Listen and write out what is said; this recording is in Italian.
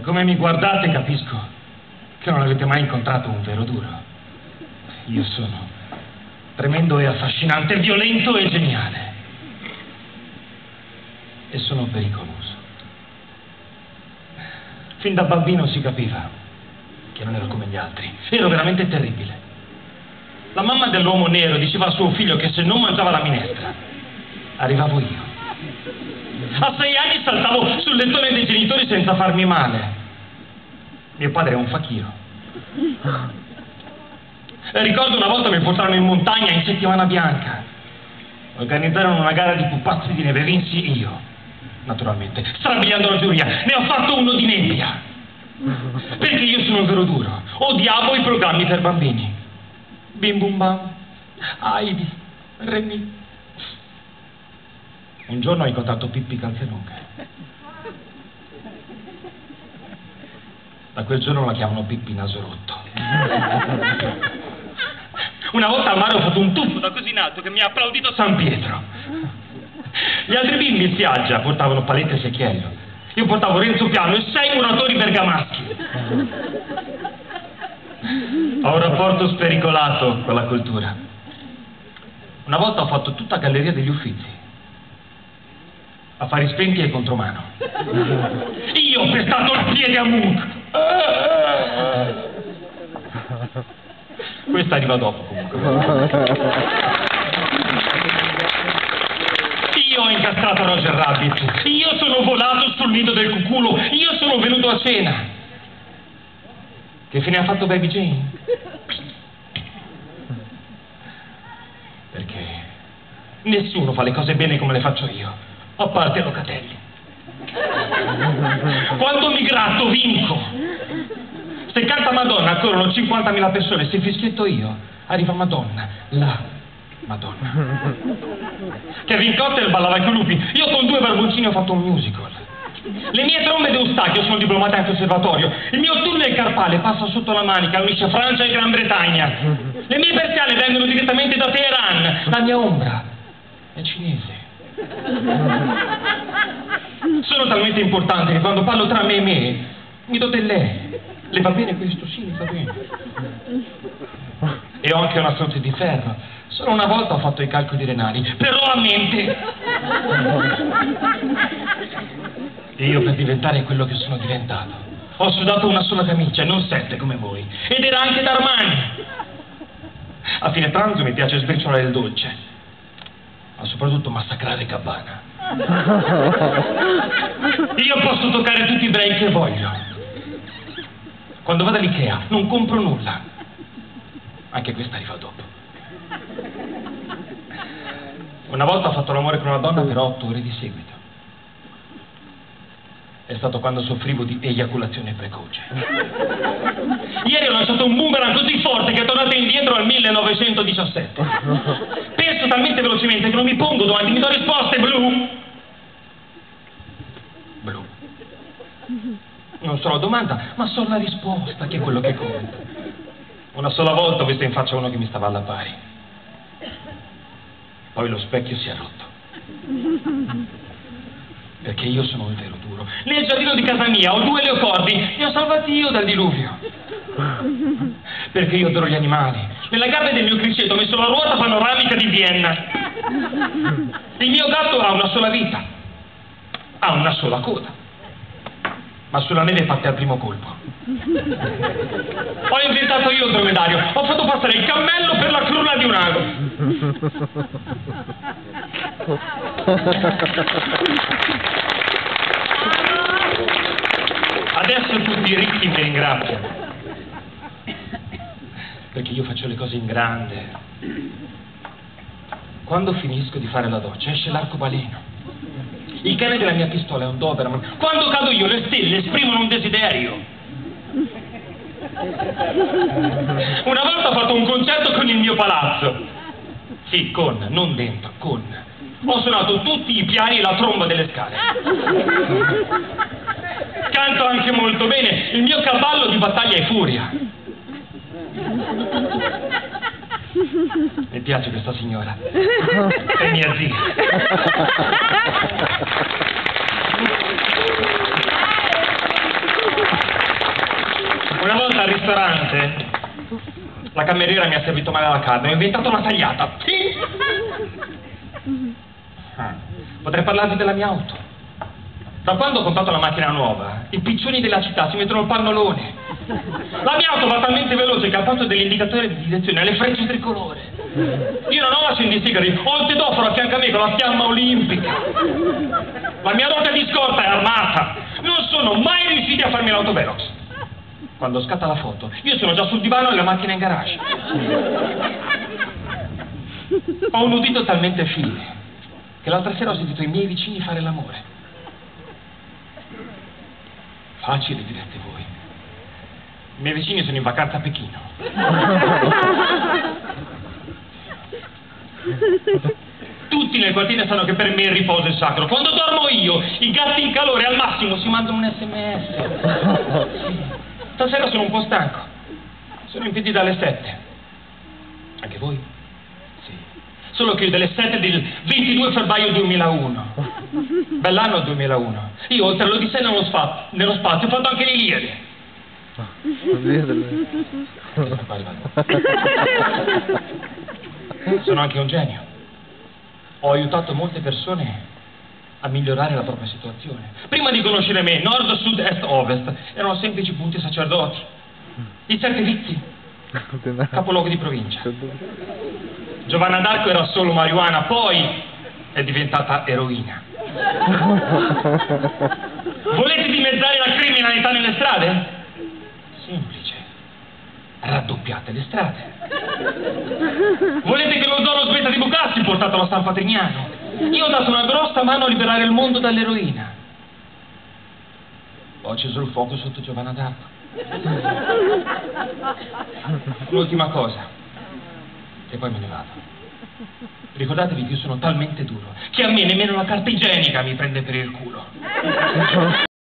come mi guardate capisco che non avete mai incontrato un vero duro. Io sono tremendo e affascinante, violento e geniale. E sono pericoloso. Fin da bambino si capiva che non ero come gli altri. Ero veramente terribile. La mamma dell'uomo nero diceva a suo figlio che se non mangiava la minestra, arrivavo io. A 6 anni saltavo sul lettone dei genitori senza farmi male. Mio padre è un fakiro. Ricordo una volta mi portarono in montagna in settimana bianca. Organizzarono una gara di pupazzi di neve, vinsi io, naturalmente, strabiliando la giuria. Ne ho fatto uno di nebbia. Perché io sono un vero duro. Odiavo i programmi per bambini. Bim bum bam, Heidi, Remy. Un giorno ho incontrato Pippi Calzelunghe. Da quel giorno la chiamano Pippi Nasorotto. Una volta al mare ho fatto un tuffo da così in alto che mi ha applaudito San Pietro. Gli altri bimbi in spiaggia portavano palette e secchiello. Io portavo Renzo Piano e 6 muratori bergamaschi. Ho un rapporto spericolato con la cultura. Una volta ho fatto tutta Galleria degli Uffizi. Affari spenti e contromano. Io ho pestato il piede a Munch. Questa arriva dopo comunque. Io ho incastrato Roger Rabbit. Io sono volato sul nido del cuculo. Io sono venuto a cena. Che fine ha fatto Baby Jane? Perché nessuno fa le cose bene come le faccio io, a parte Locatelli. Quando mi gratto vinco. Se canta Madonna corrono 50.000 persone, se fischietto io arriva Madonna, la Madonna. Kevin Cotter ballava con i lupi, io con 2 barboncini ho fatto un musical. Le mie trombe d'Eustachio sono diplomate al conservatorio, il mio tunnel carpale passa sotto la manica, unisce Francia e Gran Bretagna. Le mie persiane vengono direttamente da Teheran, la mia ombra è cinese. Sono talmente importante che quando parlo tra me e me mi do del lei. Le va bene questo? Sì, mi va bene. E ho anche una sorte di ferro. Solo una volta ho fatto i calcoli renali, però a mente. E io per diventare quello che sono diventato ho sudato una sola camicia, non 7 come voi. Ed era anche d'Armani. A fine pranzo mi piace sbriciolare il dolce, ma soprattutto massacrare Gabbana. Io posso toccare tutti i brain che voglio. Quando vado all'Ikea non compro nulla. Anche questa arriva dopo. Una volta ho fatto l'amore con una donna per 8 ore di seguito. È stato quando soffrivo di eiaculazione precoce. Ieri ho lanciato un boomerang così forte che è tornato indietro al 1917. Penso talmente velocemente che non mi pongo domandi, mi do risposte blu. Blu. Non so la domanda, ma so la risposta, che è quello che conta. Una sola volta ho visto in faccia uno che mi stava alla pari. Poi lo specchio si è rotto. Perché io sono un vero duro. Nel giardino di casa mia ho 2 leopardi, li ho salvati io dal diluvio. Perché io adoro gli animali. Nella gabbia del mio criceto ho messo la ruota panoramica di Vienna. Il mio gatto ha una sola vita. Ha una sola coda. Ma sulla neve fatta al primo colpo. Ho inventato io il dromedario. Ho fatto passare il cammello per la crulla di un ago. Adesso tutti i ricchi mi ringraziano. Perché io faccio le cose in grande. Quando finisco di fare la doccia esce l'arcobaleno. Il cane della mia pistola è un Doberman. Quando cado io le stelle esprimono un desiderio. Una volta ho fatto un concerto con il mio palazzo. Sì, con, non dentro, con. Ho suonato tutti i piani e la tromba delle scale. Canto anche molto bene. Il mio cavallo di battaglia è Furia. Mi piace questa signora. È mia zia. ristorante, la cameriera mi ha servito male la carne, ho inventato una tagliata. Sì. Potrei parlarvi della mia auto. Da quando ho comprato la macchina nuova, i piccioni della città si mettono il pannolone. La mia auto va talmente veloce che al posto dell'indicatore di direzione ha le frecce tricolore. Io non ho l'accendisigari, ho il tedoforo a fianco a me con la fiamma olimpica. La mia ruota di scorta è armata. Non sono mai riusciti a farmi l'autovelox. Quando scatta la foto, io sono già sul divano e la macchina è in garage. Ho un udito talmente fine che l'altra sera ho sentito i miei vicini fare l'amore. Facile, direte voi. I miei vicini sono in vacanza a Pechino. Tutti nel quartiere sanno che per me il riposo è sacro. Quando dormo io, i gatti in calore al massimo si mandano un SMS. Sì. Stasera sono un po' stanco. Sono in piedi dalle 7. Anche voi? Sì. Solo che io delle 7 del 22 febbraio 2001. Bell'anno 2001. Io oltre all'Odissea nello spazio ho fatto anche l'Iliade. Sono anche un genio. Ho aiutato molte persone a migliorare la propria situazione. Prima di conoscere me, nord, sud, est, ovest erano semplici punti sacerdoti. I 7 vizi, capoluogo di provincia. Giovanna d'Arco era solo marijuana, poi è diventata eroina. Volete dimezzare la criminalità nelle strade? Semplice. Raddoppiate le strade. Volete che lo Zoro smetta di bucarsi? Portatelo a San Patrignano. Io ho dato una grossa mano a liberare il mondo dall'eroina. Ho acceso il fuoco sotto Giovanna d'Arco. L'ultima cosa, e poi me ne vado. Ricordatevi che io sono talmente duro che a me nemmeno la carta igienica mi prende per il culo.